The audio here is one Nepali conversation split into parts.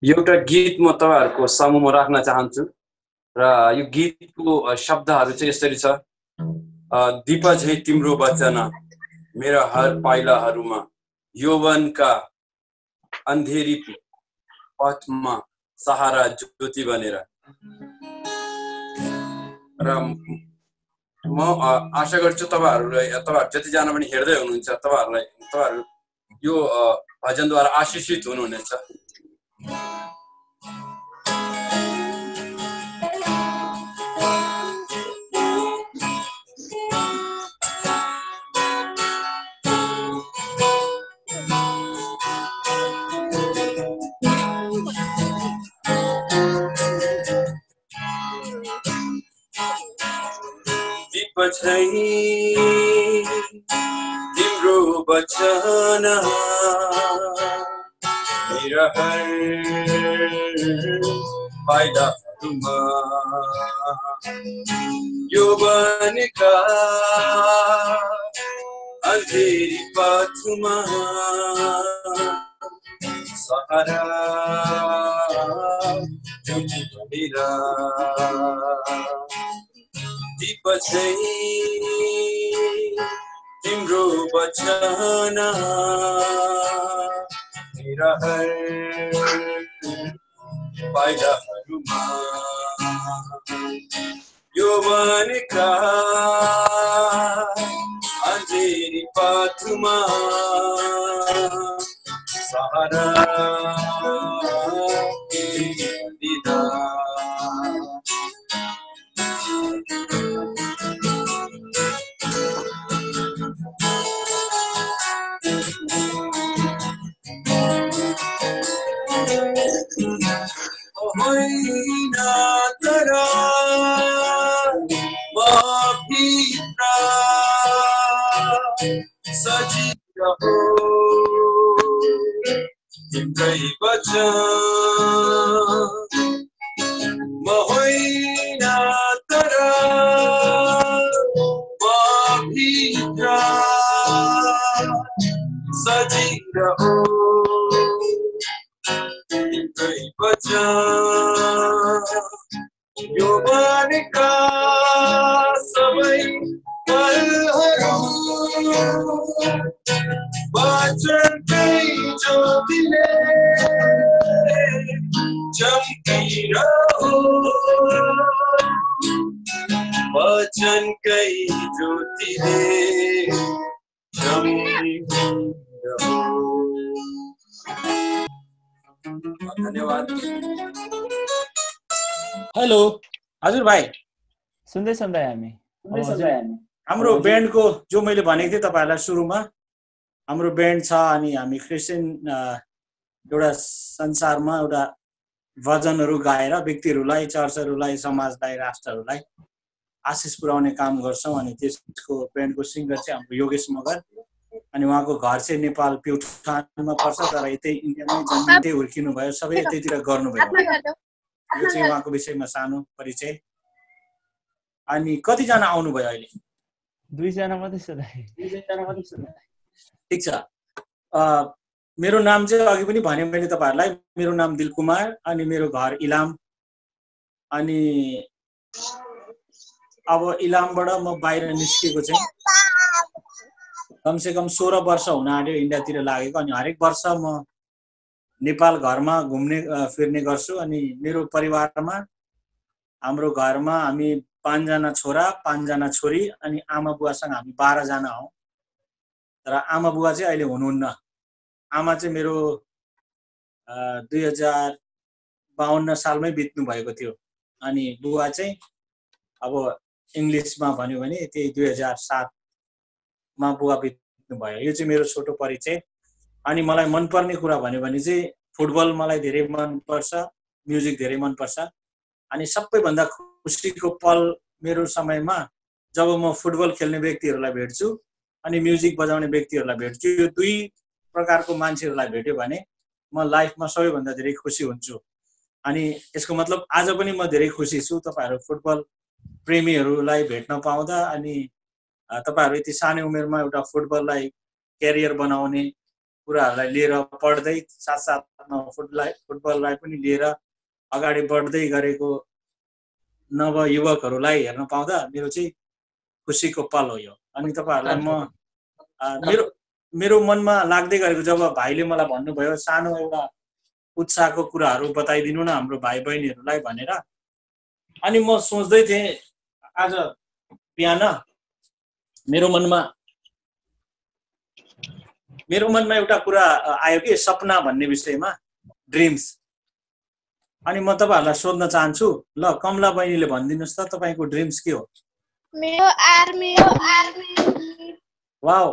एउटा गीत म तपाईहरुको समूहमा राख्न चाहन्छु र यो गीतको शब्दहरू चाहिँ यसरी छ। दीप झै तिम्रो वचन मेरा हर पाइलाहरूमा, यौवनका अन्धेरी पथमा सहारा ज्योति बनेर। र म आशा गर्छु तपाईहरु जतिजना पनि हेर्दै हुनुहुन्छ तपाईहरु यो भजनद्वारा आशिषित हुनुहुनेछ। दीप झै तिम्रो वचन मेरा हर पाइलाहरूमा, यौवनका अन्धेरी पथमा सहारा ज्योति बनेर। दीप झै तिम्रो वचन मेरा हर पाइलाहरूमा, यौवनका अन्धेरी पथमा सहारा दिदा। होइन तर म भित्र सजिरहो तिम्रै वचन। म होइन तर म भित्र सजिरहो तिम्रै वचन। यौवनका सबै पलहरू वचनकै ज्योतिले चम्किरहो, वचनकै ज्योतिले चम्किरहो। धन्यवाद। हेलो हजुर भाइ, सुन्दैछ हामी? हाम्रो ब्यान्डको जो मैले भनेको थिएँ तपाईहरुलाई सुरुमा, हाम्रो ब्यान्ड छ अनि हामी क्रिस्चियन एउटा संसारमा एउटा भजनहरू गाएर व्यक्तिहरूलाई, चर्चहरूलाई, समाजलाई, राष्ट्रहरूलाई आशिष पुर्याउने काम गर्छौँ। अनि त्यसको ब्यान्डको सिङ्गर चाहिँ हाम्रो योगेश मगर, अनि उहाँको घर चाहिँ नेपाल प्युठानमा पर्छ, तर यतै इन्डियामै जन्मिँदै हुर्किनु भयो, सबै यतैतिर गर्नुभयो। यो चाहिँ उहाँको विषयमा सानो परिचय। अनि कतिजना आउनुभयो अहिले? 2 जना मात्रै छ। ठिक छ। मेरो नाम चाहिँ अघि पनि भने मैले तपाईहरुलाई, मेरो नाम दिलकुमार अनि मेरो घर इलाम। अनि अब इलामबाट म बाहिर निस्केको चाहिँ कमसेकम 16 वर्ष हुन आँट्यो इन्डियातिर लागेको। अनि हरेक वर्ष म नेपाल घरमा घुम्ने फिर्ने गर्छु। अनि मेरो परिवारमा, हाम्रो घरमा हामी 5 जना छोरा, 5 जना छोरी अनि आमा बुवासँग हामी 12 जना हौ। तर आमा बुवा चाहिँ अहिले हुनुहुन्न। आमा चाहिँ मेरो 2052 सालमै बित्नु भएको थियो। अनि बुवा चाहिँ अब इङ्ग्लिसमा भन्यो भने त्यही 2007 मा बुवा बित्नु भयो। यो चाहिँ मेरो छोटो परिचय। अनि मलाई मनपर्ने कुरा भन्यो भने चाहिँ फुटबल मलाई धेरै मनपर्छ, म्युजिक धेरै मनपर्छ। अनि सबैभन्दा खुसीको पल मेरो समयमा जब म फुटबल खेल्ने व्यक्तिहरूलाई भेट्छु अनि म्युजिक बजाउने व्यक्तिहरूलाई भेट्छु। यो दुई प्रकारको मान्छेहरूलाई भेट्यो भने म लाइफमा सबैभन्दा धेरै खुसी हुन्छु। अनि यसको मतलब आज पनि म धेरै खुसी छु तपाईहरु फुटबल प्रेमीहरूलाई भेट्न पाउँदा। अनि तपाईहरु यति सानो उमेरमा एउटा फुटबललाई क्यारियर बनाउने कुराहरूलाई लिएर पढ्दै साथसाथमा फुटबललाई पनि लिएर अगाडि बढ्दै गरेको नवयुवकहरूलाई हेर्न पाउँदा मेरो चाहिँ खुसीको पल हो यो। अनि तपाईँहरूलाई म मेरो मनमा लाग्दै गरेको जब भाइले मलाई भन्नुभयो सानो एउटा उत्साहको कुराहरू बताइदिनु न हाम्रो भाइ बहिनीहरूलाई भनेर, अनि म सोच्दै थिएँ आज बिहान मेरो मनमा एउटा कुरा आयो कि सपना भन्ने विषयमा, ड्रिम्स। अनि म तपाईँहरूलाई सोध्न चाहन्छु, ल कमला बहिनीले भनिदिनुहोस् त तपाईँको ड्रिम्स के हो? मेरो आर्मी। वाउ,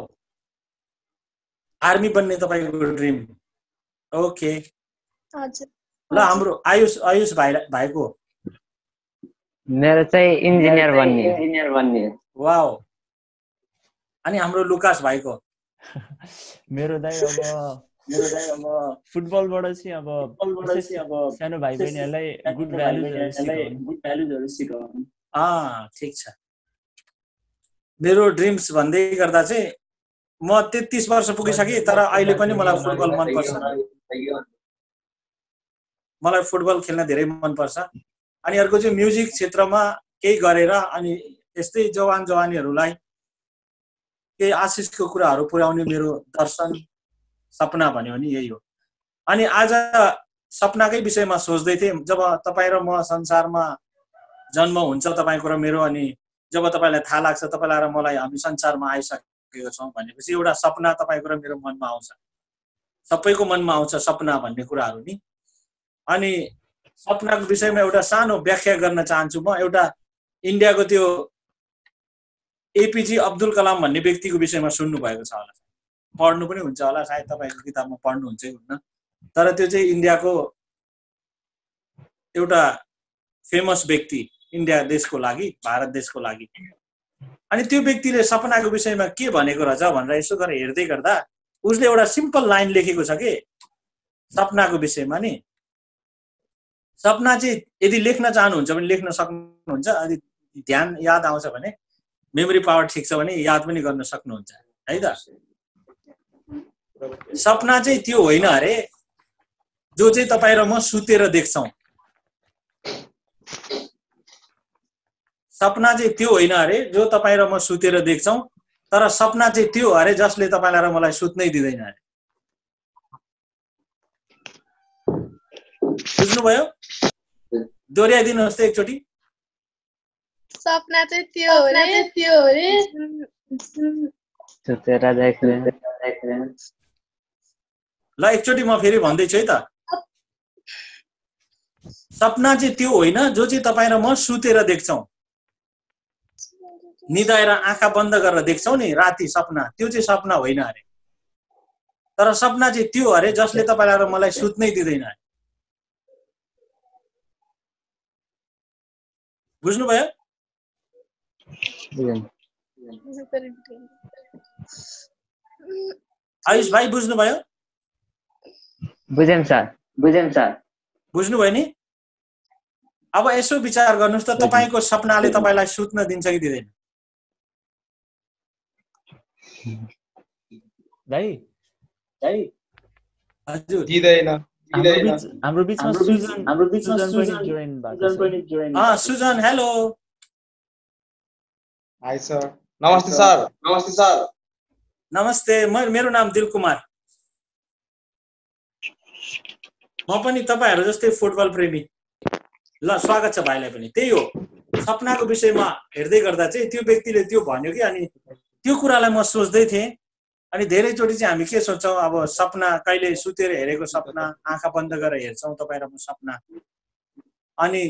आर्मी बन्ने तपाईँको ड्रिम। ओके, हजुर। ल हाम्रो आयुष भाइको? मेरो चाहिँ इन्जिनियर बन्ने। वाउ, अनि हाम्रो लुकास भाइको? मेरो दाइ अब फुटबलबाट चाहिँ अब सानो भाइ बहिनीहरूलाई गुड भ्यालुजहरू सिकाउनु। ठिक छ। मेरो ड्रिम्स भन्दै गर्दा चाहिँ म 33 वर्ष पुगिसकेँ, तर अहिले पनि मलाई फुटबल मनपर्छ। मलाई फुटबल खेल्न धेरै मनपर्छ। अनि अर्को चाहिँ म्युजिक क्षेत्रमा केही गरेर अनि यस्तै जवानीहरूलाई केही आशिषको कुराहरू पुर्याउने मेरो दर्शन सपना भन्यो भने यही हो। अनि आज सपनाकै विषयमा सोच्दै थिएँ, जब तपाईँ र म संसारमा जन्म हुन्छ तपाईँको र मेरो, अनि जब तपाईँलाई थाहा लाग्छ तपाईँलाई र मलाई हामी संसारमा आइसकेको छौँ भनेपछि एउटा सपना तपाईँको र मेरो मनमा आउँछ, सबैको मनमा आउँछ सपना भन्ने कुराहरू नि। अनि सपनाको विषयमा एउटा सानो व्याख्या गर्न चाहन्छु म। एउटा इन्डियाको त्यो एपीजे अब्दुल कलाम भन्ने व्यक्तिको विषयमा सुन्नु भएको छ होला, पढ्नु पनि हुन्छ होला, सायद तपाईँको किताबमा पढ्नुहुन्छ हुन्न, तर त्यो चाहिँ इन्डियाको एउटा फेमस व्यक्ति, इन्डिया देशको लागि, भारत देशको लागि। अनि त्यो व्यक्तिले सपनाको विषयमा के भनेको रहेछ भनेर यसो गरेर हेर्दै गर्दा उसले एउटा सिम्पल लाइन लेखेको छ कि सपनाको विषयमा नि। सपना चाहिँ यदि लेख्न चाहनुहुन्छ भने लेख्न सक्नुहुन्छ, यदि ध्यान याद आउँछ भने, मेमोरी पावर ठिक छ भने याद पनि गर्न सक्नुहुन्छ है त। सपना चाहिँ त्यो होइन अरे जो चाहिँ तपाईँ र म सुतेर देख्छौँ। सपना चाहिँ त्यो होइन अरे जो तपाईँ र म सुतेर देख्छौँ, तर सपना चाहिँ त्यो अरे जसले तपाईँलाई र मलाई सुत्नै दिँदैन अरे। बुझ्नुभयो? दोहोऱ्याइदिनुहोस् त एकचोटि। सपना चाहिँ त्यो हो रे सुतेर देख्ने। ल एकचोटि म फेरि भन्दैछु है त। सपना चाहिँ त्यो होइन जो चाहिँ तपाईँ र म सुतेर देख्छौँ, निदाएर आँखा बन्द गरेर देख्छौँ नि राति सपना, त्यो चाहिँ सपना होइन अरे। तर सपना चाहिँ त्यो अरे जसले तपाईँलाई र मलाई सुत्नै दिँदैन अरे। बुझ्नुभयो? आयुष भाइ बुझ्नुभयो? बुझेँ सर। बुझ्नुभयो नि? अब यसो विचार गर्नुहोस् त, तपाईँको सपनाले तपाईँलाई सुत्न दिन्छ कि दिँदैन? दाइ हजुर दिँदैन। हाम्रो बिचमा सुजन जोइन भएको छ। सुजन, हेलो। Hi sir. नमस्ते सर। नमस्ते, मेरो नाम दिल कुमार। म पनि तपाईँहरू जस्तै फुटबल प्रेमी। ल स्वागत छ भाइलाई पनि। त्यही हो, सपनाको विषयमा हेर्दै गर्दा चाहिँ त्यो व्यक्तिले त्यो भन्यो कि, अनि त्यो कुरालाई म सोच्दै थिएँ। अनि धेरैचोटि चाहिँ हामी के सोच्छौँ, अब सपना कहिले सुतेर हेरेको सपना, आँखा बन्द गरेर हेर्छौँ तपाईँ र म सपना। अनि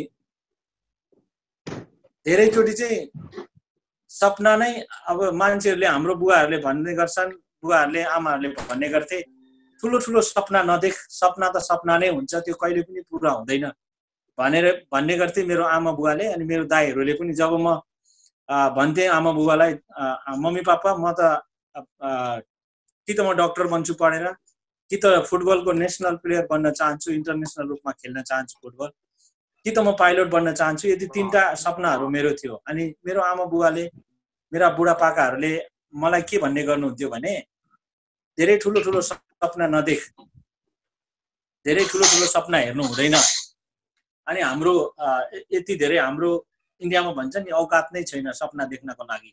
धेरैचोटि चाहिँ सपना नै अब मान्छेहरूले, हाम्रो बुवाहरूले भन्ने गर्छन्, बुवाहरूले आमाहरूले भन्ने गर्थे, ठुलो ठुलो सपना नदेख, सपना त सपना नै हुन्छ, त्यो कहिले पनि पुरा हुँदैन भन्ने गर्थे मेरो आमा बुवाले। अनि मेरो दाइहरूले पनि जब म भन्थे आमा बुवालाई, मम्मी पापा म त कि त म डक्टर बन्छु पढेर, कि त फुटबलको नेसनल प्लेयर बन्न चाहन्छु, इन्टरनेसनल रूपमा खेल्न चाहन्छु फुटबल, कि त म पाइलट बन्न चाहन्छु, यदि तीनटा सपनाहरू मेरो थियो। अनि मेरो आमा बुवाले, मेरा बुढापाकाहरूले मलाई के भन्ने गर्नुहुन्थ्यो भने, धेरै ठुलो ठुलो सपना नदेख, धेरै ठुलो ठुलो सपना हेर्नु हुँदैन। अनि हाम्रो यति धेरै हाम्रो इन्डियामा भन्छ नि औकात नै छैन सपना देख्नको लागि।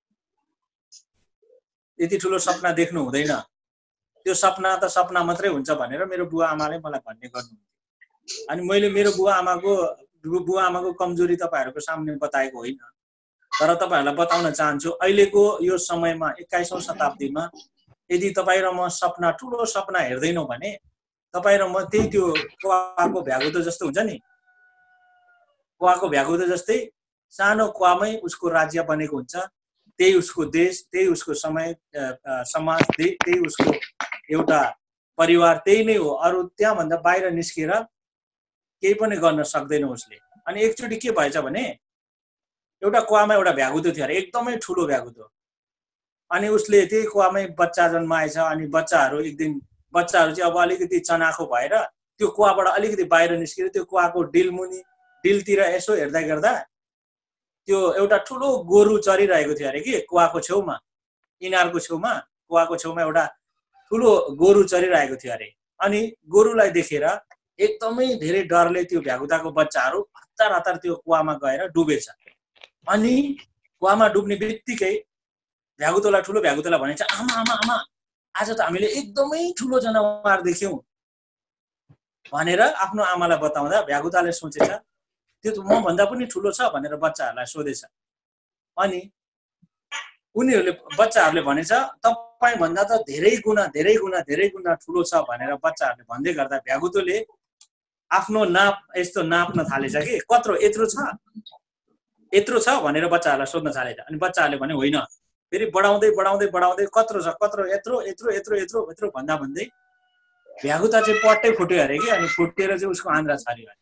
यति ठुलो सपना देख्नु हुँदैन, त्यो सपना त सपना मात्रै हुन्छ भनेर मेरो बुवा आमाले मलाई भन्ने गर्नुहुन्थ्यो। अनि मैले मेरो बुवा आमाको कमजोरी तपाईहरुको सामने बताएको होइन, तर तपाईहरुलाई बताउन चाहन्छु अहिलेको यो समयमा 21औं शताब्दीमा यदि तपाई र म सपना ठुलो सपना हेर्दैनौ भने तपाई र म त्यही त्यो कुवाको भ्यागुतो जस्तो हुन्छ नि, कुवाको भ्यागुतो जस्तै सानो कुवामै उसको राज्य बनेको हुन्छ, त्यही उसको देश, त्यही उसको समाज, त्यही उसको एउटा परिवार, त्यही नै हो। अरु त्यहाँ भन्दा बाहिर निस्केर केही पनि गर्न सक्दैन उसले। अनि एकचोटी के भएछ भने एउटा कुवामा एउटा भ्यागुतो थियो अरे, एकदमै ठुलो भ्यागुतो। अनि उसले त्यही कुवामै बच्चा जन्माएछ। अनि बच्चाहरू एक दिन बच्चाहरू चाहिँ अब अलिकति चनाखो भएर त्यो कुवाबाट अलिकति बाहिर निस्केर त्यो कुवाको डिलतिर यसो हेर्दा गर्दा त्यो एउटा ठुलो गोरु चरिरहेको थियो अरे कि कुवाको छेउमा, इनारको छेउमा, कुवाको छेउमा एउटा ठुलो गोरु चरिरहेको थियो अरे। अनि गोरुलाई देखेर एकदमै धेरै डरले त्यो भ्यागुताको बच्चाहरू हतार हतार त्यो कुवामा गएर डुबेछ। अनि कुवामा डुब्ने बित्तिकै भ्यागुतोलाई, ठुलो भ्यागुतोलाई भनेछ, आमा आमा आमा आज त हामीले एकदमै ठुलो जनावर देख्यौं भनेर आफ्नो आमालाई बताउँदा भ्यागुताले सोचेछ त्यो त म भन्दा पनि ठुलो छ भनेर बच्चाहरूलाई सोधेछ। अनि बच्चाहरूले भनेछ तपाई भन्दा त धेरै गुना ठुलो छ भनेर बच्चाहरूले भन्दै गर्दा भ्यागुतोले आफ्नो नाप यस्तो नाप्न थालेछ कि कत्रो यत्रो छ भनेर बच्चाहरूलाई सोध्न थालेछ। अनि बच्चाहरूले भने होइन, फेरि बढाउँदै कत्रो छ, कत्रो, यत्रो भन्दै भ्यागुता चाहिँ पट्टै फुट्यो अरे कि। अनि फुटेर चाहिँ उसको आन्द्रा छर्यो अरे।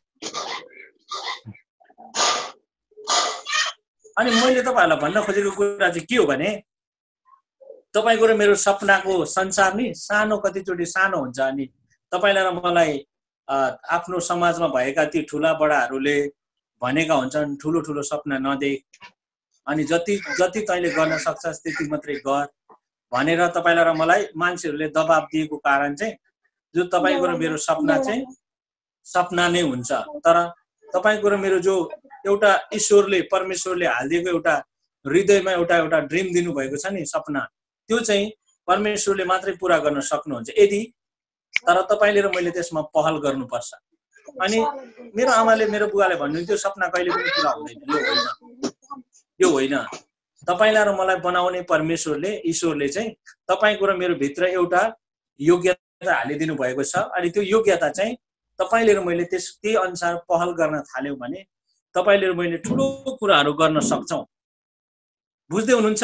अनि मैले तपाईहरुलाई भन्न खोजेको कुरा चाहिँ के हो भने तपाईको र मेरो सपनाको संसार नि कतिचोटि सानो हुन्छ। अनि तपाईलाई र मलाई आफ्नो समाजमा भएका ती ठुला बडाहरूले भनेका हुन्छन् ठुलो ठुलो सपना नदेख, अनि जति तैले गर्न सक्छस् त्यति मात्रै गर भनेर तपाईलाई र मलाई मान्छेहरूले दबाब दिएको कारण चाहिँ जो तपाईको र मेरो सपना चाहिँ सपना नै हुन्छ। तर तपाईको र मेरो जो एउटा ईश्वरले, परमेश्वरले हालिदिएको एउटा हृदयमा एउटा ड्रिम दिनुभएको छ नि सपना, त्यो चाहिँ परमेश्वरले मात्रै पूरा गर्न सक्नुहुन्छ यदि तर तपाईले र मैले त्यसमा पहल गर्नुपर्छ। अनि मेरो आमाले, मेरो बुवाले भन्नुहुन्थ्यो सपना कहिले पनि पूरा हुँदैन, यो होइन। तपाईलाई र मलाई बनाउने परमेश्वरले, ईश्वरले चाहिँ तपाईको र मेरो भित्र एउटा योग्यता हालिदिनु भएको छ। अनि त्यो योग्यता चाहिँ तपाईले र मैले त्यही अनुसार पहल गर्न थाल्यौं भने तपाईले र मैले ठुलो कुराहरू गर्न सक्छौं। बुझ्दै हुनुहुन्छ?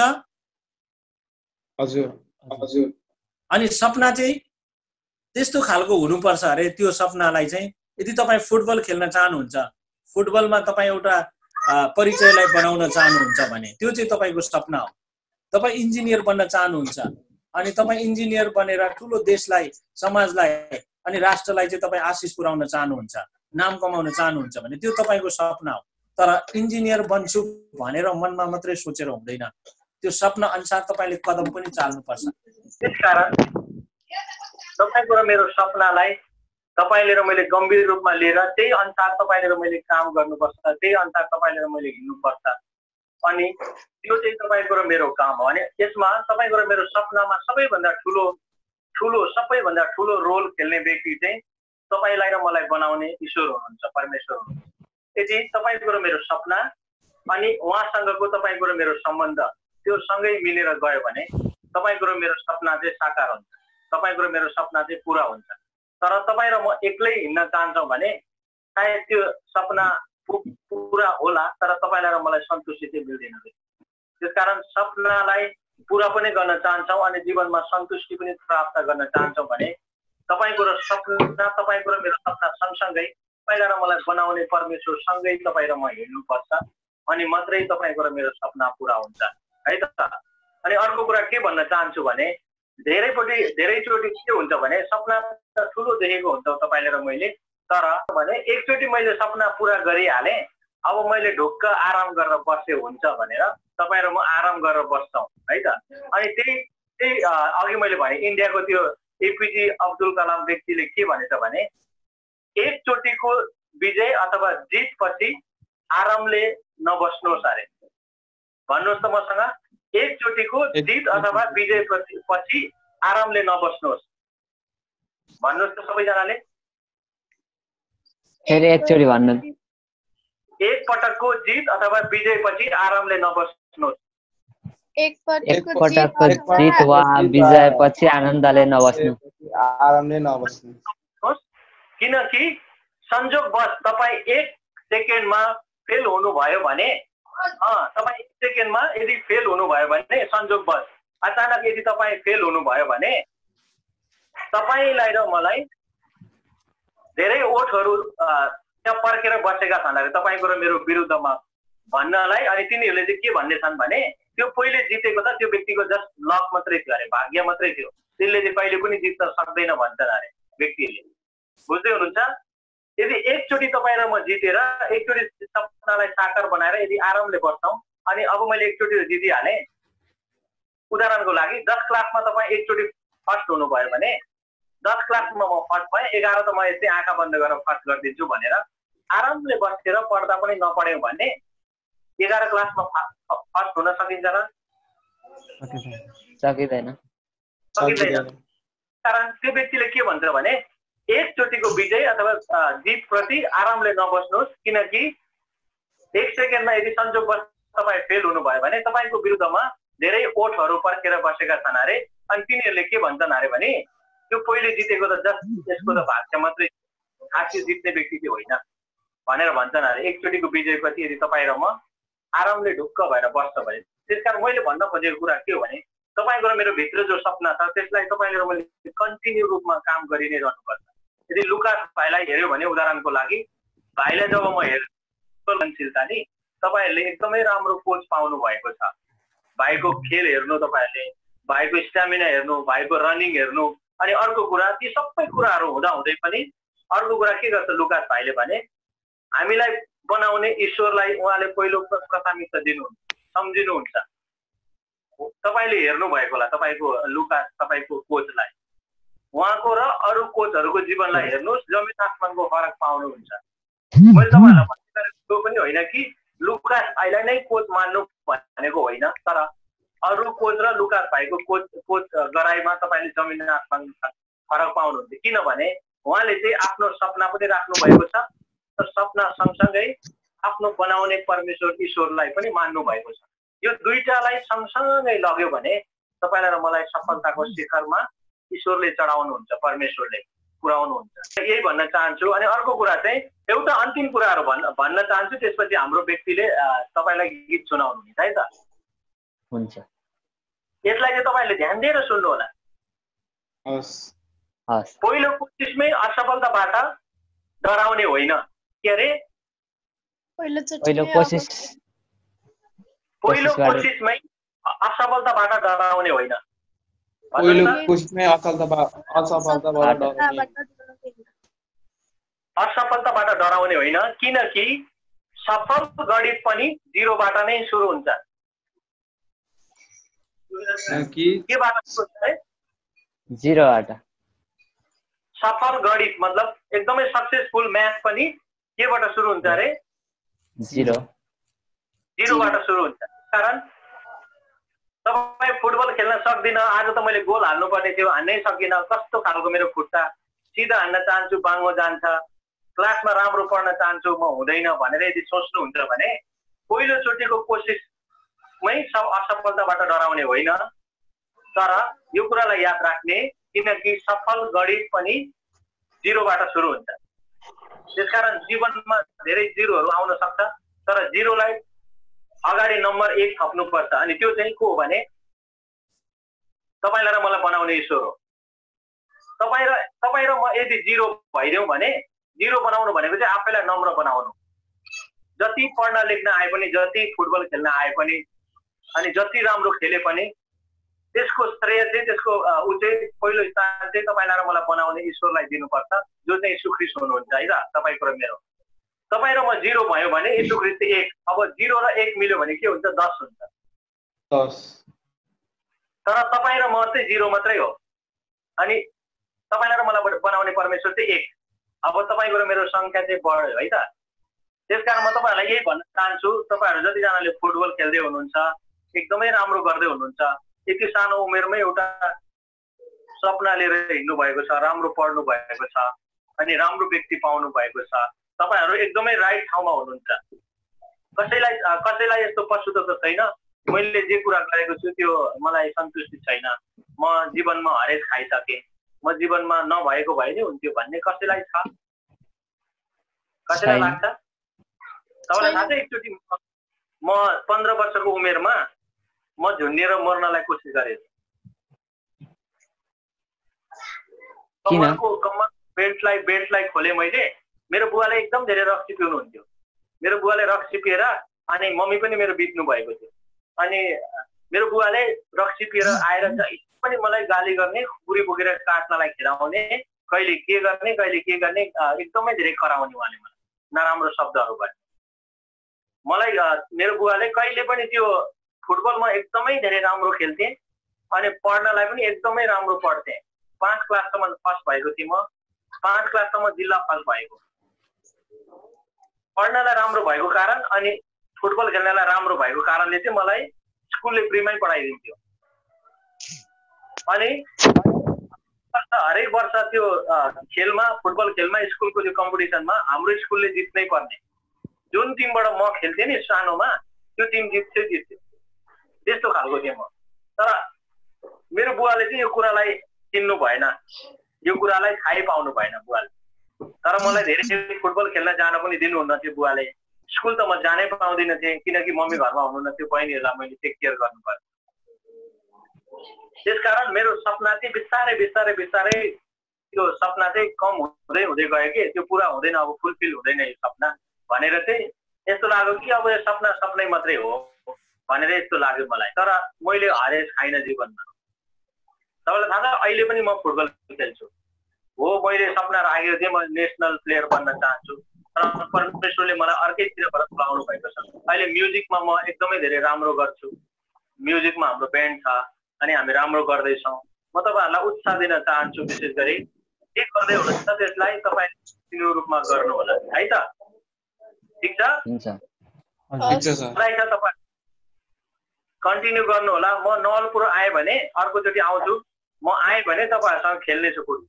हजुर हजुर। अनि सपना चाहिँ त्यस्तो खालको हुनुपर्छ अरे। त्यो सपनालाई चाहिँ यदि तपाईँ फुटबल खेल्न चाहनुहुन्छ, फुटबलमा तपाईँ एउटा परिचयलाई बनाउन चाहनुहुन्छ भने त्यो चाहिँ तपाईको सपना हो। तपाईँ इन्जिनियर बन्न चाहनुहुन्छ अनि तपाईँ इन्जिनियर बनेर ठुलो देशलाई, समाजलाई अनि राष्ट्रलाई चाहिँ तपाईँ आशिष पुर्याउन चाहनुहुन्छ, नाम कमाउन चाहनुहुन्छ भने त्यो तपाईको सपना हो। तर इन्जिनियर बन्छु भनेर मनमा मात्रै सोचेर हुँदैन, त्यो सपना अनुसार तपाईले कदम पनि चाल्नुपर्छ। त्यसकारण तपाईको र मेरो सपनालाई तपाईले र मैले गम्भीर रूपमा लिएर त्यही अनुसार तपाईले र मैले काम गर्नुपर्छ, त्यही अनुसार तपाईले र मैले हिँड्नुपर्छ। अनि त्यो चाहिँ तपाईको र मेरो काम हो। अनि यसमा तपाईको र मेरो सपनामा सबैभन्दा ठुलो रोल खेल्ने व्यक्ति चाहिँ तपाईलाई र मलाई बनाउने ईश्वर हुनुहुन्छ, परमेश्वर हुनुहुन्छ। यदि तपाईको र मेरो सपना अनि उहाँसँगको तपाईको र मेरो सम्बन्ध त्यो सँगै मिलेर गयो भने तपाईको र मेरो सपना चाहिँ साकार हुन्छ, तपाईको र मेरो सपना चाहिँ पूरा हुन्छ। तर तपाईँ र म एक्लै हिँड्न चाहन्छौँ भने सायद त्यो सपना पूरा होला, तर तपाईलाई र मलाई सन्तुष्टि चाहिँ मिल्दैन। त्यसकारण सपनालाई पूरा पनि गर्न चाहन्छौँ अनि जीवनमा सन्तुष्टि पनि प्राप्त गर्न चाहन्छौँ भने तपाईको र मेरो सपना सँगसँगै तपाईलाई र मलाई बनाउने परमेश्वर सँगै तपाईँ र म हिँड्नुपर्छ। अनि मात्रै तपाईको र मेरो सपना पूरा हुन्छ है त। अनि अर्को कुरा के भन्न चाहन्छु भने धेरैचोटि के हुन्छ भने सपना त ठुलो देखेको हुन्छ तपाईले र मैले, तर भने एकचोटि मैले सपना पूरा गरिहालेँ अब मैले ढुक्क आराम गरेर बस्यो हुन्छ भनेर तपाईँ र म आराम गरेर बस्छौँ है त। अनि त्यही अघि मैले भने इन्डियाको त्यो एपीजे अब्दुल कलाम व्यक्तिले के भनेछ भने एकचोटिको विजय अथवा जितपछि आरामले नबस्नुहोस् अरे। भन्नुहोस् त मसँग, एकचोटिको जित अथवा विजय पछि आरामले नबस्नुहोस्। भन्नुहोस् त सबैजनाले। एकचोटि भन्नु। एक पटकको जित अथवा विजय पछि आरामले नबस्नुहोस्। एक पटकको पटकको जित वा विजय पछि आनन्दले नबस्नु। आरामले नबस्नु। किनकि संयोगवश तपाईँ एक सेकेन्डमा फेल हुनुभयो भने, तपाईँ एक सेकेन्डमा यदि फेल हुनुभयो भने, संयोगवश अचानक यदि तपाईँ फेल हुनुभयो भने तपाईँलाई र मलाई धेरै ओठहरू त्यहाँ पर्खेर बसेका छन् अरे तपाईँको र मेरो विरुद्धमा भन्नलाई। अनि तिनीहरूले चाहिँ के भन्ने छन् भने त्यो पहिले जितेको त त्यो व्यक्तिको जस्ट लक मात्रै थियो अरे, भाग्य मात्रै थियो, त्यसले चाहिँ कहिले पनि जित्न सक्दैन भन्छन् अरे व्यक्तिले। बुझ्दै हुनुहुन्छ? यदि एकचोटि तपाईँ र म जितेर एकचोटि सपनालाई साकार बनाएर यदि आरामले बस्छौँ, अनि अब मैले एकचोटि जितिहालेँ, उदाहरणको लागि 10 क्लासमा तपाईँ एकचोटि फर्स्ट हुनुभयो भने 10 क्लासमा म फर्स्ट भएँ, 11 त म यस्तै आँखा बन्द गरेर फर्स्ट गरिदिन्छु भनेर आरामले बसेर पढ्दा पनि नपढ्यौँ भने 11 क्लासमा फर्स्ट हुन सकिन्छ र? सकिँदैन। कारण त्यो व्यक्तिले के भन्छ भने एकचोटिको विजय अथवा जित प्रति आरामले नबस्नुहोस्, किनकि एक सेकेन्डमा यदि संयोगवश तपाईँ फेल हुनुभयो भने तपाईँको विरुद्धमा धेरै ओठहरू पर्खेर बसेका छन् अरे। अनि तिनीहरूले के भन्छन् अरे भने त्यो पहिले जितेको त जस्ट यसको त भाग्य मात्रै, खासै जित्ने व्यक्ति चाहिँ होइन भनेर भन्छन् अरे। एकचोटिको विजयपछि यदि तपाईँ र म आरामले ढुक्क भएर बस्छ भने, त्यसकारण मैले भन्न खोजेको कुरा के हो भने तपाईँको र मेरो भित्र जो सपना छ त्यसलाई तपाईँले र मैले कन्टिन्यू रूपमा काम गरि नै रहनुपर्छ। यदि लुकास भाइलाई हेऱ्यो भने उदाहरणको लागि, भाइलाई जब म हेर्नुशीलता नि तपाईँहरूले एकदमै राम्रो कोच पाउनु भएको छ। भाइको खेल हेर्नु, तपाईँहरूले भाइको स्ट्यामिना हेर्नु, भाइको रनिङ हेर्नु। अनि अर्को कुरा, ती सबै कुराहरू हुँदाहुँदै पनि अर्को कुरा के गर्छ लुकास भाइले भने हामीलाई बनाउने ईश्वरलाई उहाँले पहिलो प्राथमिकता दिनुहुन्छ, सम्झिनुहुन्छ। तपाईँले हेर्नु भएको होला तपाईँको लुकास, तपाईँको कोचलाई, उहाँको र अरू कोचहरूको जीवनलाई हेर्नुहोस्, जमिन आसमानको फरक पाउनुहुन्छ। मैले तपाईँहरूलाई भनेको पनि होइन कि लुकास भाइलाई नै कोच मान्नु भनेको होइन, तर अरू कोच र लुकास भाइको कोच गराइमा तपाईँले जमिन आसमान फरक पाउनुहुन्छ। किनभने उहाँले चाहिँ आफ्नो सपना पनि राख्नु भएको छ र सपना सँगसँगै आफ्नो बनाउने परमेश्वर ईश्वरलाई पनि मान्नु भएको छ। यो दुईटालाई सँगसँगै लग्यो भने तपाईँलाई र मलाई सफलताको शिखरमा ईश्वरले चढाउनुहुन्छ, परमेश्वरले पुर्याउनुहुन्छ। यही भन्न चाहन्छु। अनि अर्को कुरा चाहिँ एउटा अन्तिम कुराहरू भन्न चाहन्छु, त्यसपछि हाम्रो व्यक्तिले तपाईँलाई गीत सुनाउनु हुन्छ है त? हुन्छ। यसलाई चाहिँ तपाईँले ध्यान दिएर सुन्नु होला। पहिलो कोसिसमै असफलताबाट डराउने होइन। के अरे? पहिलो कोसिसमै असफलताबाट डराउने होइन। असफलताबाट डराउने होइन, किनकि सफल गणित पनि 0बाट नै सुरु हुन्छ। केबाट सुरु हुन्छ? 0बाट। सफल गणित मतलब एकदमै सक्सेसफुल म्याथ पनि केबाट सुरु हुन्छ अरे? 0बाट सुरु हुन्छ। कारण तपाईँ फुटबल खेल्न सक्दिनँ, आज त मैले गोल हाल्नुपर्ने थियो, हान्नै सकिनँ, कस्तो खालको मेरो खुट्टा, सिधा हान्न चाहन्छु बाङ्गो जान्छ, क्लासमा राम्रो पढ्न चाहन्छु म हुँदैन भनेर यदि सोच्नुहुन्छ भने पहिलोचोटिको कोसिसमै असफलताबाट डराउने होइन। तर यो कुरालाई याद राख्ने, किनकि सफल गणित पनि 0बाट सुरु हुन्छ। त्यसकारण जीवनमा धेरै 0हरू आउन सक्छ, तर 0लाई अगाडि नम्बर 1 थप्नुपर्छ। अनि त्यो चाहिँ को हो भने तपाईँलाई र मलाई बनाउने ईश्वर हो। तपाईँ र म यदि 0 भइदिउँ भने 0 बनाउनु भनेको चाहिँ आफैलाई नम्र बनाउनु। जति पढ्न लेख्न आए पनि, जति फुटबल खेल्न आए पनि, अनि जति राम्रो खेले पनि त्यसको श्रेय चाहिँ त्यसको चाहिँ पहिलो स्थान चाहिँ तपाईँलाई र मलाई बनाउने ईश्वरलाई दिनुपर्छ, जो चाहिँ यीशु ख्रीष्ट हुनुहुन्छ है त तपाईँको र मेरो। तपाईँ र म 0 भयो भने यीशु ख्रीष्ट 1। अब 0 र 1 मिल्यो भने के हुन्छ? 10 हुन्छ। 10। तर तपाईँ र म चाहिँ 0 मात्रै हो। अनि तपाईँलाई र मलाई बनाउने परमेश्वर चाहिँ एक। अब तपाईँको र मेरो संख्या चाहिँ बढ्यो है त। त्यसकारण म तपाईँहरूलाई यही भन्न चाहन्छु, तपाईँहरू जतिजनाले फुटबल खेल्दै हुनुहुन्छ, एकदमै राम्रो गर्दै हुनुहुन्छ, यति सानो उमेरमै एउटा सपना लिएर हिँड्नु भएको छ, राम्रो पढ्नु भएको छ, अनि राम्रो व्यक्ति पाउनु भएको छ, तपाईँहरू एकदमै राइट ठाउँमा हुनुहुन्छ। कसैलाई यस्तो पछुतो त छैन मैले जे कुरा गरेको छु त्यो मलाई सन्तुष्टि छैन, म जीवनमा हरेस खाइसकेँ, म जीवनमा नभएको भए नि हुन्थ्यो भन्ने कसैलाई छ? कसैलाई लाग्छ? तपाईँलाई थाहा छ एकचोटि म 15 वर्षको उमेरमा म झुन्डिएर मर्नलाई कोसिस गरेँ। कम्मरको बेल्टलाई खोलेँ मैले। मेरो बुवाले एकदम धेरै रक्सी पिउनुहुन्थ्यो। मेरो बुवाले रक्सी पिएर अनि मम्मी पनि मेरो बित्नु भएको थियो। अनि मेरो बुवाले रक्सी पिएर आएर जहिले पनि मलाई गाली गर्ने, खुकुरी बोकेर काट्नलाई खेलाउने, कहिले के गर्ने एकदमै धेरै कराउने उहाँले मलाई नराम्रो शब्दहरूबाट। मलाई मेरो बुवाले कहिले पनि त्यो फुटबलमा एकदमै धेरै राम्रो खेल्थेँ अनि पढ्नलाई पनि एकदमै राम्रो पढ्थेँ। 5 क्लाससम्म फर्स्ट भएको थिएँ म। 5 क्लाससम्म जिल्ला फर्स्ट भएको। पढ्नलाई राम्रो भएको कारण अनि फुटबल खेल्नलाई राम्रो भएको कारणले चाहिँ मलाई स्कुलले फ्रीमै पढाइदिन्थ्यो। अनि हरेक वर्ष त्यो खेलमा, फुटबल खेलमा, स्कुलको त्यो कम्पिटिसनमा हाम्रो स्कुलले जित्नै पर्ने। जुन टिमबाट म खेल्थेँ नि सानोमा, त्यो टिम जित्थ्यो। त्यस्तो खालको थिएँ म। तर मेरो बुवाले चाहिँ यो कुरालाई चिन्नु भएन, यो कुरालाई थाहै पाउनु भएन बुवाले। तर मलाई धेरै फुटबल खेल्न जान पनि दिनुहुन्न थियो बुवाले। स्कुल त म जानै पाउँदिन थिएँ किनकि मम्मी घरमा हुनुहुन्न थियो, बहिनीहरूलाई मैले टेक केयर गर्नु पर्यो। त्यसकारण मेरो सपना चाहिँ बिस्तारै त्यो सपना चाहिँ कम हुँदै गयो कि त्यो पुरा हुँदैन, अब फुलफिल हुँदैन यो सपना भनेर चाहिँ यस्तो लाग्यो कि अब यो सपना सपनै मात्रै हो भनेर यस्तो लाग्यो मलाई। तर मैले हारेस खाइनँ जीवनमा। तपाईँलाई थाहा छ अहिले पनि म फुटबल खेल्छु। हो मैले सपना राखेको थिएँ म नेसनल प्लेयर बन्न चाहन्छु, तर परमेश्वरले मलाई अर्कैतिरबाट लगाउनु भएको छ। अहिले म्युजिकमा म एकदमै धेरै राम्रो गर्छु। म्युजिकमा हाम्रो ब्यान्ड छ अनि हामी राम्रो गर्दैछौँ। म तपाईँहरूलाई उत्साह दिन चाहन्छु, विशेष गरी के गर्दै हुनुहुन्छ त्यसलाई तपाईँ कन्टिन्यू रूपमा गर्नु होला है त। ठिक छ? तपाईँ कन्टिन्यू गर्नु होला। म नवलपुर आएँ भने अर्कोचोटि आउँछु, म आएँ भने तपाईँहरूसँग खेल्नेछु फुटबल।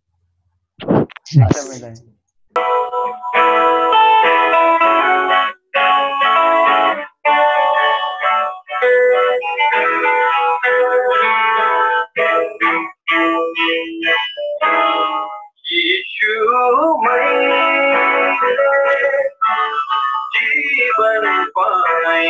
जीवन पाए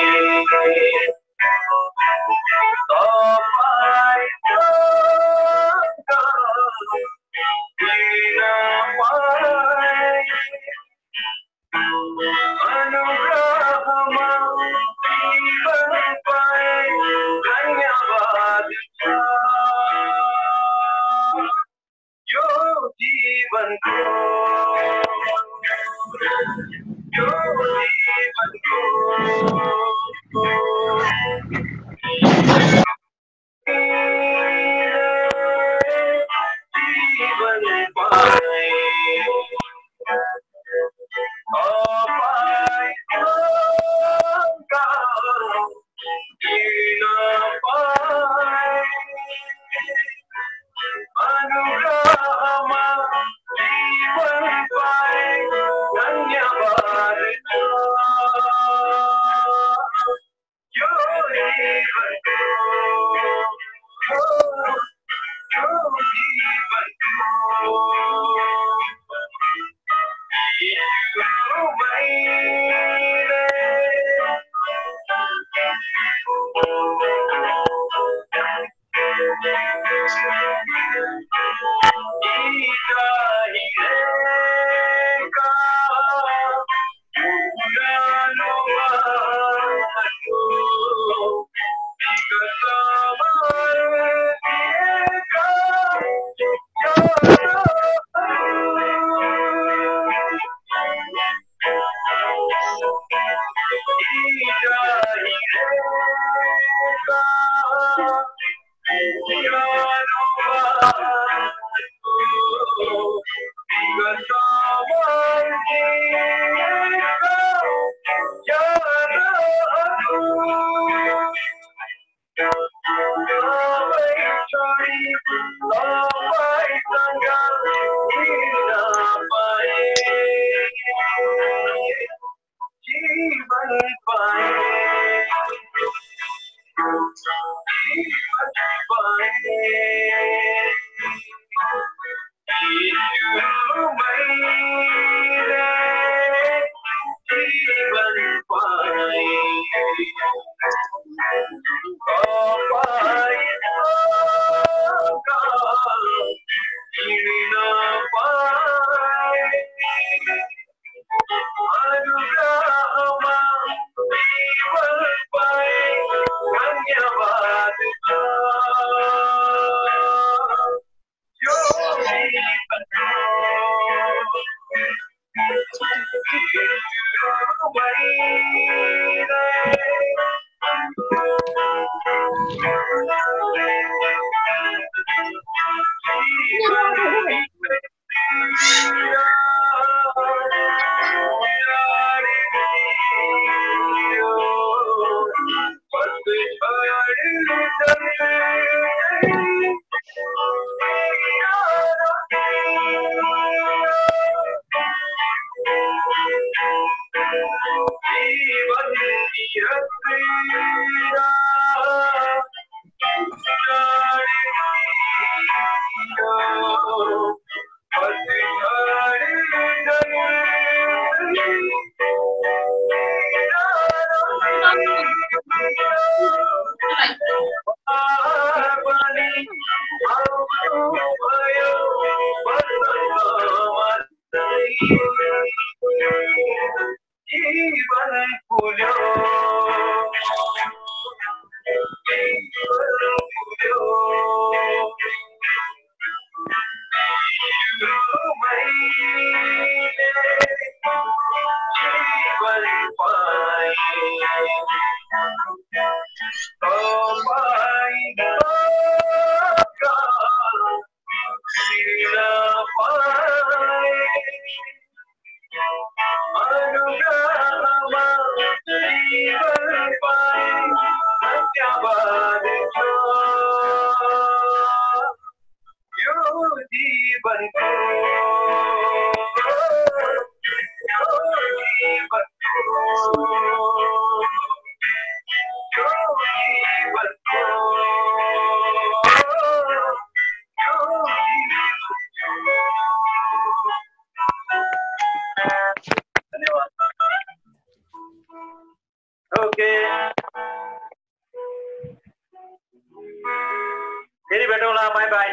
फेरि भेटौँला बाई बाई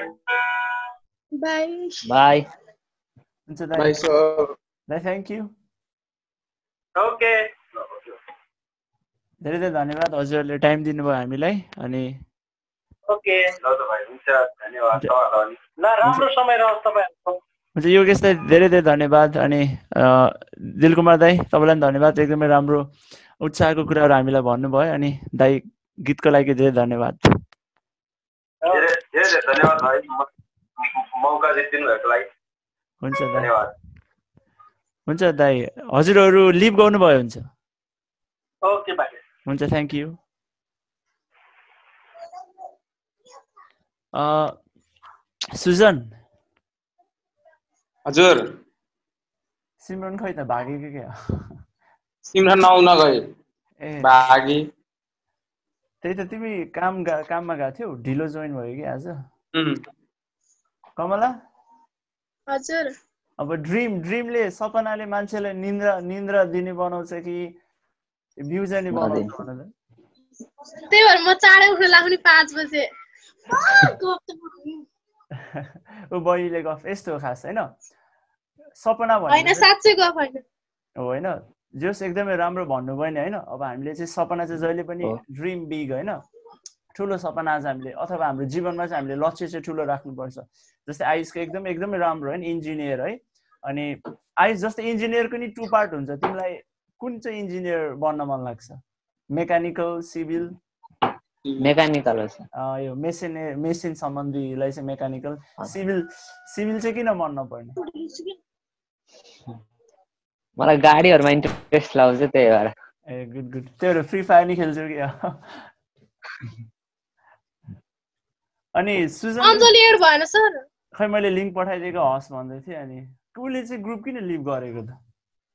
बाई बाई हुन्छ बाई दाइ सर दाइ थ्याङ्क यू ओके धेरै धेरै धन्यवाद हजुरहरूले टाइम दिनुभयो हामीलाई अनि ओके ल त भाइ हुन्छ धन्यवाद तपाईँहरूलाई ल राम्रो समय रहोस् तपाईँहरूको हुन्छ योगेश दाइ धेरै धेरै धन्यवाद अनि दिलकुमार दाइ तपाईँलाई पनि धन्यवाद एकदमै राम्रो उत्साहको कुराहरू हामीलाई भन्नुभयो अनि दाइ गीतको लागि धेरै धन्यवाद धेरै धेरै धन्यवाद भाइ मौका दिनु भएको लागि हुन्छ दाइ धन्यवाद हुन्छ दाइ हजुरहरू लिभ गर्नुभयो हुन्छ ओके भाइ हुन्छ थ्याङ्क यू सुजन हजुर सिमरन खै त भागेको के हो सिमरन आउन गए ए भागी त्यही त तिमी काममा गएको थियौ ढिलो जोइन भयो कि आज कमला हजुर अब ड्रिमले सपनाले मान्छेलाई निन्द्रा दिने बनाउँछ कि भ्युज नि बनाउँछ भन त त्यही भएर म चाँडै उठ्न लाग्ने 5 बजे ऊ बहिनीले गफ यस्तो हो खास होइन सपना होइन भन्ने साँच्चै गफ होइन हो होइन जोस एकदमै राम्रो भन्नुभयो नि होइन अब हामीले चाहिँ सपना चाहिँ जहिले पनि ड्रिम बिग होइन ठुलो सपना आज हामीले अथवा हाम्रो जीवनमा चाहिँ हामीले लक्ष्य चाहिँ ठुलो राख्नुपर्छ जस्तै आयुषको एकदमै राम्रो होइन इन्जिनियर है अनि आयुष जस्तै इन्जिनियरको नि 2 पार्ट हुन्छ तिमीलाई कुन चाहिँ इन्जिनियर बन्न मन लाग्छ मेकानिकल सिभिल मेकानिकल हो सर यो मेसिन सम्बन्धीलाई चाहिँ मेकानिकल सिभिल चाहिँ किन मन नपर्ने मलाई गाडीहरुमा इन्ट्रेस्ट लाग्छ त्यही भएर ए गुड त्यही भएर फ्री फायर नि खेल्छौ कि अनि सुजन अञ्जली एड भएन सर खै मैले लिंक पठाइदिएको हस् भन्दै थिए अनि कुले चाहिँ ग्रुप किन लिभ गरेको त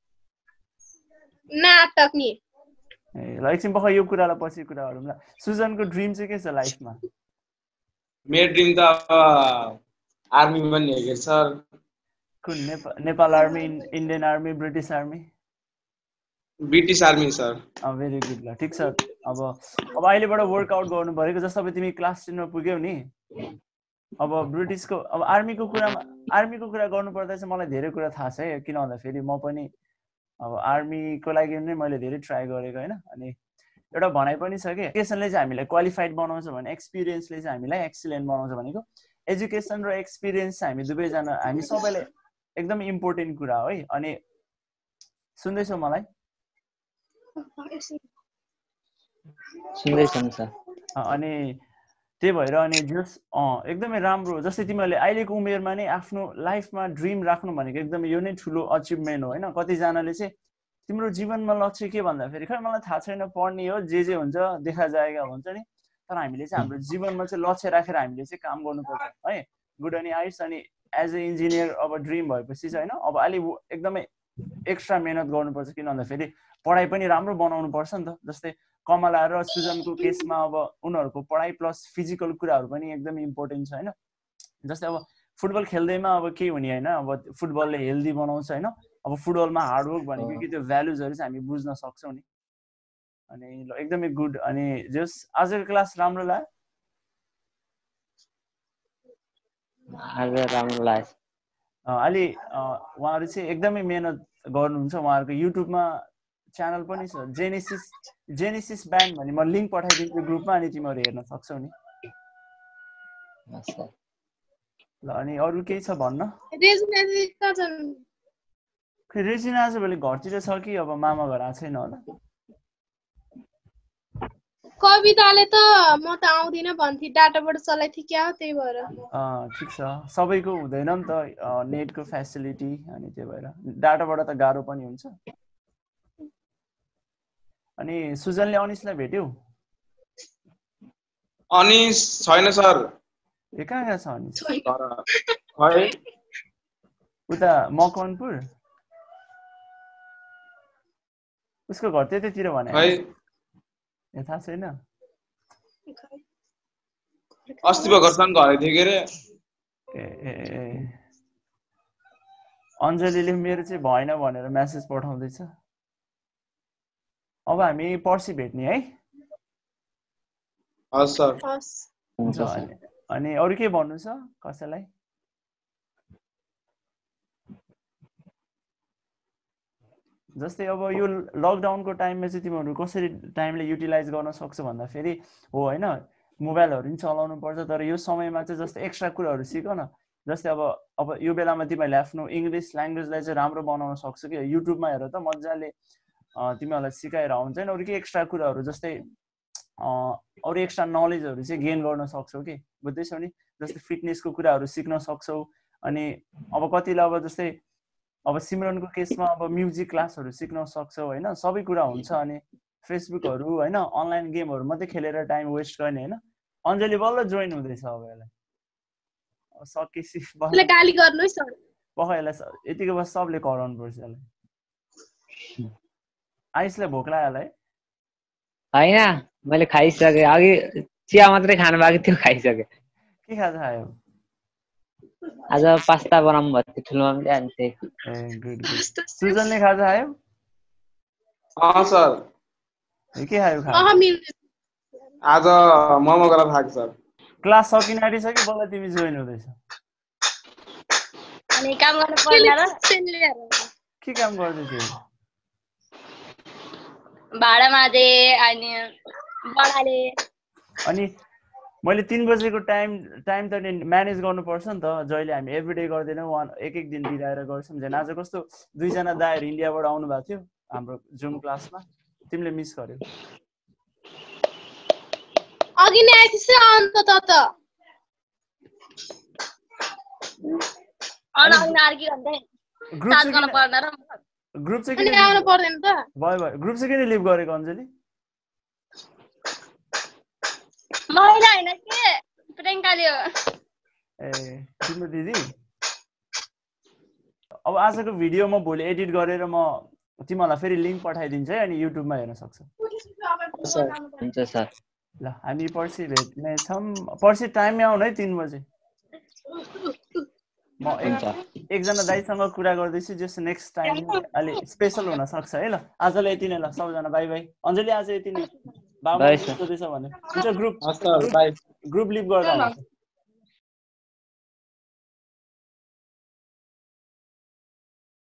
नाटक नि ए ल एकछिन पख यो कुरालाई पछि कुरा गरौँ ल सुजनको ड्रिम चाहिँ के छ लाइफमा मेरो ड्रिम त आर्मी बन्ने हो के सर कुन Nepal army Indian army British army British army sir very good ल ठिक छ अब अहिलेबाट वर्कआउट गर्नु परेको जस्तो अब तिमी क्लास 10 मा पुग्यौ नि अब ब्रिटिशको अब आर्मीको कुरा गर्नु पर्दा चाहिँ मलाई धेरै कुरा थाहा छ है किन भन्दा फेरि म पनि अब आर्मीको लागि नै मैले धेरै ट्राई गरेको हैन अनि एउटा भनाइ पनि छ के एजुकेसनले चाहिँ हामीलाई क्वालिफाइड बनाउँछ भने एक्सपिरियन्सले चाहिँ हामीलाई एक्सिलेन्ट बनाउँछ भनेको एजुकेसन र एक्सपिरियन्स चाहिँ हामी दुवैजना हामी सबैले एकदम इम्पोर्टेन्ट कुरा हो है अनि सुन्दैछौ मलाई सुन्दैछन् सर। अनि त्यही भएर अनि जस एकदमै राम्रो जस्तै तिमीहरूले अहिलेको उमेरमा नै आफ्नो लाइफमा ड्रिम राख्नु भनेको एकदमै यो नै ठुलो अचिभमेन्ट हो होइन। कतिजनाले चाहिँ तिम्रो जीवनमा लक्ष्य के भन्दाखेरि खै मलाई थाहा छैन पढ्ने हो जे हुन्छ देखा जाएगा भन्छ नि। तर हामीले चाहिँ हाम्रो जीवनमा चाहिँ लक्ष्य राखेर हामीले चाहिँ काम गर्नुपर्छ है। गुड अनि आयुष अनि एज ए इन्जिनियर अब ड्रिम भएपछि चाहिँ होइन अब अलि एकदमै एक्स्ट्रा मेहनत गर्नुपर्छ। किन भन्दाखेरि पढाइ पनि राम्रो बनाउनु पर्छ नि त। जस्तै कमला र सुजनको केसमा अब उनीहरूको पढाइ प्लस फिजिकल कुराहरू पनि एकदमै इम्पोर्टेन्ट छ होइन। जस्तै अब फुटबल खेल्दैमा अब केही हुने होइन, अब फुटबलले हेल्दी बनाउँछ होइन। अब फुटबलमा हार्डवर्क भनेको कि त्यो भ्यालुजहरू चाहिँ हामी बुझ्न सक्छौँ नि। अनि ल एकदमै गुड। अनि जस आजको क्लास राम्रो लाग्यो? आज राम्रो लाग्यो। अलि उहाँहरू चाहिँ एकदमै मेहनत गर्नुहुन्छ। उहाँहरूको युट्युबमा च्यानल पनि छ जेनेसिस ब्यान्ड भन्ने म लिङ्क पठाइदिन्छु ग्रुपमा अनि तिमीहरू हेर्न सक्छौ नि। ल अनि अरू केही छ भन्न? रेजिना आज भोलि घरतिर छ कि अब मामा घर आएको छैन होला? कविताले त म त आउँदिन भन्थे डाटाबाट चलाइथि क्या त्यही भएर। ठिक छ सबैको हुँदैन नि त नेटको फेसिलिटी अनि त्यही भएर डाटाबाट त गाह्रो पनि हुन्छ। अनि सुजनले अनिसलाई भेट्यौ? अनिस छैन सर। ए कहाँ छ अनिस? खै उता मकवानपुर उसको घर त्यतैतिर भने खै ए थाहा छैन। अस्ति भर्खरसँग घरै थियो के रे। ए अञ्जलीले मेरो चाहिँ भएन भनेर मेसेज पठाउँदैछ। अब हामी पर्सि भेट्ने है। हस् सर। हुन्छ सर। अनि अरू के भन्नु छ कसैलाई? जस्तै अब यो लकडाउनको टाइममा चाहिँ तिमीहरू कसरी टाइमले युटिलाइज गर्न सक्छौ भन्दाखेरि हो होइन मोबाइलहरू पनि चलाउनु पर्छ तर यो समयमा चाहिँ जस्तै एक्स्ट्रा कुराहरू सिक न। जस्तै अब यो बेलामा तिमीहरूले आफ्नो इङ्ग्लिस ल्याङ्ग्वेजलाई चाहिँ राम्रो बनाउन सक्छौ कि युट्युबमा हेर त मजाले तिमीहरूलाई सिकाएर हुन्छ नि। अरू के एक्स्ट्रा कुराहरू जस्तै अरू एक्स्ट्रा नलेजहरू चाहिँ गेन गर्न सक्छौ कि बुझ्दैछौ नि। जस्तै फिटनेसको कुराहरू सिक्न सक्छौ। अनि अब कतिलाई अब जस्तै अब सिमरनको केसमा अब म्युजिक क्लासहरू सिक्न सक्छौ होइन सबै कुरा हुन्छ। अनि फेसबुकहरू होइन अनलाइन गेमहरू मात्रै खेलेर टाइम वेस्ट गर्ने होइन। अञ्जली बल्ल जोइन हुँदैछ अब यसलाई सकेपछि गाली गर्नुहोस् यसलाई यतिको बस सबले कराउनु पर्छ यसलाई। आइसलाई भोक लाग्यो होला है? होइन मैले खाइसकेँ अघि चिया मात्रै खानु बाँकी थियो खाइसकेँ। के खाजा खायो? आज पास्ता बनाउनु भएको थियो ठुलो मम्मीले अनि त्यही। A good good. सुजनले खाजा खायो? सर। के खायो खाजा? आज मोमो गरेर खाएको सर। क्लास सकिन आँटिसक्यो बल्ल तिमी जोइन हुँदैछ? अनि काम गर्नु पर्ला र? के काम गर्दैथ्यौ? भाडा माझे अनि बडाले। अनि मैले 3 बजेको टाइम त म्यानेज गर्नुपर्छ नि त। जहिले हामी एभ्रिडे गर्दैनौँ एक दिन बिराएर गर्छौँ। झन् आज कस्तो 2 जना दाइहरू इन्डियाबाट आउनु भएको थियो हाम्रो जुम क्लासमा तिमीले मिस गर्यौ। अघि नै आइथिस अन्त त ग्रुप चाहिँ किन आउनु पर्दैन त? भयो ग्रुप चाहिँ किन लिभ गरेको अञ्जली? महिला हैन के प्रियङ्काले हो। ए तिम्रो दिदी? अब आजको भिडियो म भोलि एडिट गरेर म तिमीहरूलाई फेरि लिङ्क पठाइदिन्छु है अनि युट्युबमा हेर्न सक्छौ। हुन्छ सर। ल हामी पर्सि भेट्ने छौँ। पर्सि टाइममै आउनु है 3 बजे। म एकजना दाइसँग कुरा गर्दैछु जस नेक्स्ट टाइम अलि स्पेसल हुन सक्छ है। ल आजलाई यति नै। ल सबजना बाई बाई। अञ्जली आज यति नै। बाबु सोध्दैछ भने हुन्छ ग्रुप लिभ गर्दा हुन्छ।